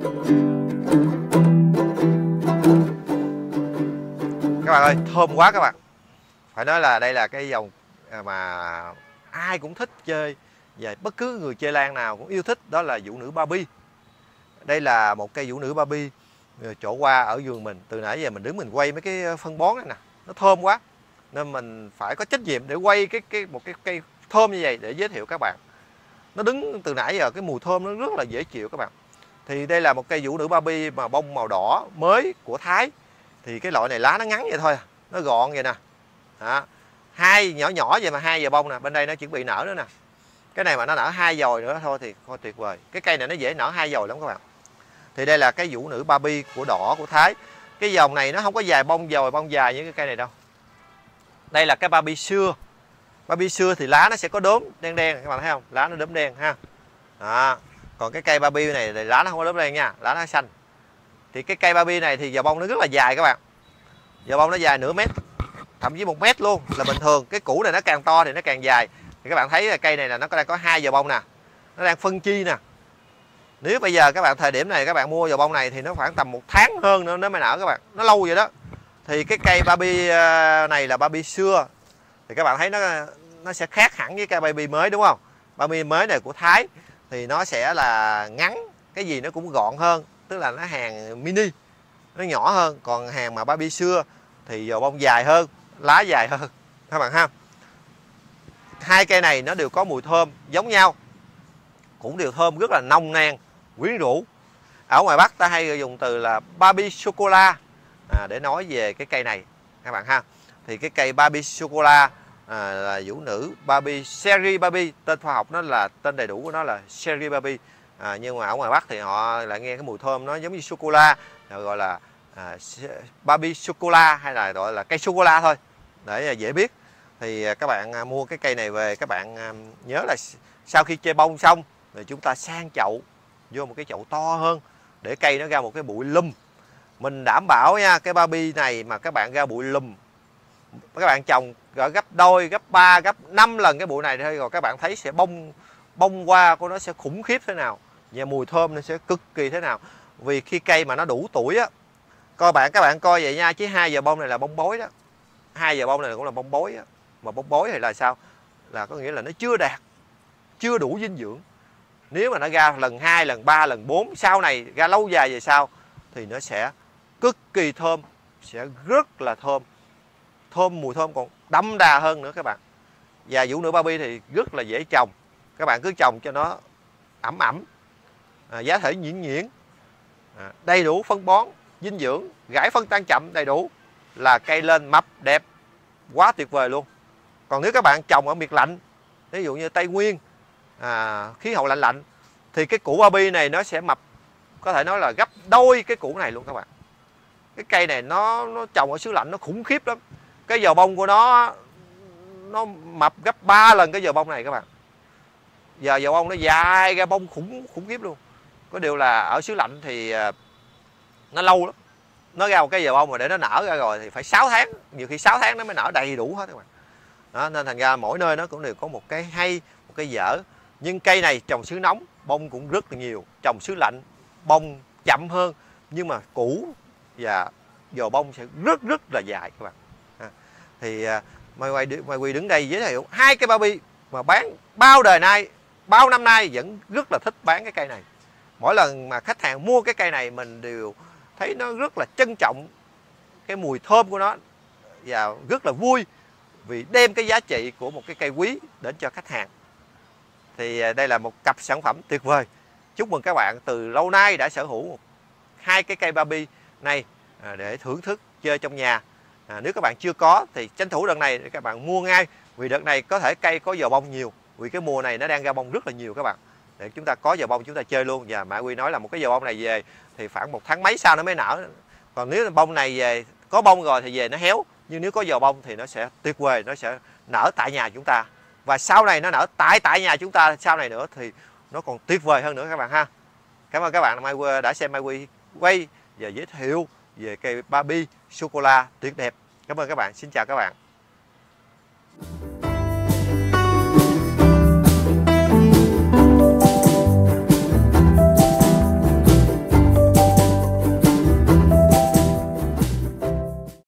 Các bạn ơi, thơm quá các bạn. Phải nói là đây là cái dòng mà ai cũng thích chơi, và bất cứ người chơi lan nào cũng yêu thích, đó là vũ nữ Barbie. Đây là một cây vũ nữ Barbie trổ qua ở vườn mình. Từ nãy giờ mình đứng mình quay mấy cái phân bón này nè, nó thơm quá nên mình phải có trách nhiệm để quay một cái cây thơm như vậy để giới thiệu các bạn. Nó đứng từ nãy giờ, cái mùi thơm nó rất là dễ chịu các bạn. Thì đây là một cây vũ nữ Barbie mà bông màu đỏ mới của Thái. Thì cái loại này lá nó ngắn vậy thôi, nó gọn vậy nè. Đó. Hai nhỏ nhỏ vậy mà 2 giờ bông nè, bên đây nó chuẩn bị nở nữa nè. Cái này mà nó nở 2 dồi nữa thôi thì thôi tuyệt vời. Cái cây này nó dễ nở 2 dồi lắm các bạn. Thì đây là cái vũ nữ Barbie của đỏ của Thái. Cái dòng này nó không có dài bông dồi bông dài như cái cây này đâu. Đây là cái Barbie xưa. Barbie xưa thì lá nó sẽ có đốm đen đen, các bạn thấy không? Lá nó đốm đen ha. Đó. Còn cái cây Barbie này thì lá nó không có đốm đen nha, lá nó xanh. Thì cái cây Barbie này thì giờ bông nó rất là dài các bạn. Giờ bông nó dài nửa mét, thậm chí 1 mét luôn là bình thường. Cái củ này nó càng to thì nó càng dài. Thì các bạn thấy là cây này là nó đang có 2 giờ bông nè, nó đang phân chi nè. Nếu bây giờ các bạn thời điểm này các bạn mua giờ bông này thì nó khoảng tầm 1 tháng hơn nữa nó mới nở các bạn, nó lâu vậy đó. Thì cái cây Barbie này là Barbie xưa, thì các bạn thấy nó sẽ khác hẳn với cây Barbie mới đúng không? Barbie mới này của Thái thì nó sẽ là ngắn, cái gì nó cũng gọn hơn, tức là nó hàng mini, nó nhỏ hơn. Còn hàng mà Barbie xưa thì giờ bông dài hơn, lá dài hơn các bạn ha. Hai cây này nó đều có mùi thơm giống nhau, cũng đều thơm rất là nồng nàn, quyến rũ. Ở ngoài Bắc ta hay dùng từ là Barbie sô-cô-la để nói về cái cây này các bạn ha. Thì cái cây Barbie sô-cô-la là vũ nữ Barbie, Cherry Barbie, tên khoa học nó là, tên đầy đủ của nó là Cherry Barbie. Nhưng mà ở ngoài Bắc thì họ lại nghe cái mùi thơm nó giống như sô-cô-la, gọi là Barbie sô-cô-la, hay là gọi là cây sô-cô-la thôi để dễ biết. Thì các bạn mua cái cây này về, các bạn nhớ là sau khi chơi bông xong rồi chúng ta sang chậu, vô một cái chậu to hơn để cây nó ra một cái bụi lùm. Mình đảm bảo nha, cái Barbie này mà các bạn ra bụi lùm, các bạn trồng gấp đôi, gấp 3, gấp 5 lần cái bụi này thôi, rồi các bạn thấy sẽ bông hoa của nó sẽ khủng khiếp thế nào, và mùi thơm nó sẽ cực kỳ thế nào. Vì khi cây mà nó đủ tuổi á, các bạn coi vậy nha, chứ 2 giờ bông này là bông bối đó. 2 giờ bông này cũng là bông bối á. Mà bông bối thì là sao? Là có nghĩa là nó chưa đạt, chưa đủ dinh dưỡng. Nếu mà nó ra lần 2, lần 3, lần 4 sau này, ra lâu dài về sau thì nó sẽ cực kỳ thơm, sẽ rất là thơm. Mùi thơm còn đậm đà hơn nữa các bạn. Và vũ nữ Barbie thì rất là dễ trồng. Các bạn cứ trồng cho nó ẩm, giá thể nhuyễn, đầy đủ phân bón, dinh dưỡng, rải phân tăng chậm đầy đủ là cây lên mập đẹp, quá tuyệt vời luôn. Còn nếu các bạn trồng ở miệt lạnh, ví dụ như Tây Nguyên, khí hậu lạnh thì cái củ Barbie này nó sẽ mập, có thể nói là gấp đôi cái củ này luôn các bạn. Cái cây này nó trồng ở xứ lạnh nó khủng khiếp lắm. Cái giò bông của nó mập gấp 3 lần cái giò bông này các bạn. Giờ giò bông nó dài ra bông khủng khiếp luôn. Có điều là ở xứ lạnh thì nó lâu lắm. Nó ra một cái giò bông mà để nó nở ra rồi thì phải 6 tháng, nhiều khi 6 tháng nó mới nở đầy đủ hết các bạn. Đó, nên thành ra mỗi nơi nó cũng đều có một cái hay, một cái dở. Nhưng cây này trồng xứ nóng bông cũng rất là nhiều, trồng xứ lạnh bông chậm hơn, nhưng mà củ và giò bông sẽ rất là dài các bạn. Thì Mai Huy đứng đây giới thiệu 2 cây Barbie mà bán bao đời nay, bao năm nay vẫn rất là thích bán cái cây này. Mỗi lần mà khách hàng mua cái cây này mình đều thấy nó rất là trân trọng cái mùi thơm của nó, và rất là vui vì đem cái giá trị của một cái cây quý đến cho khách hàng. Thì đây là một cặp sản phẩm tuyệt vời. Chúc mừng các bạn từ lâu nay đã sở hữu 2 cái cây Barbie này để thưởng thức chơi trong nhà. Nếu các bạn chưa có thì tranh thủ đợt này để các bạn mua ngay, vì đợt này có thể cây có giò bông nhiều, vì cái mùa này nó đang ra bông rất là nhiều các bạn, để chúng ta có giò bông chúng ta chơi luôn. Và Mai Huy nói là một cái giò bông này về thì khoảng 1 tháng mấy sau nó mới nở. Còn nếu bông này về có bông rồi thì về nó héo, nhưng nếu có giò bông thì nó sẽ tuyệt vời, nó sẽ nở tại nhà chúng ta, và sau này nó nở tại nhà chúng ta sau này nữa thì nó còn tuyệt vời hơn nữa các bạn ha. Cảm ơn các bạn đã xem Mai Huy quay và giới thiệu về cây Barbie sô-cô-la tuyệt đẹp. Cảm ơn các bạn, xin chào các bạn.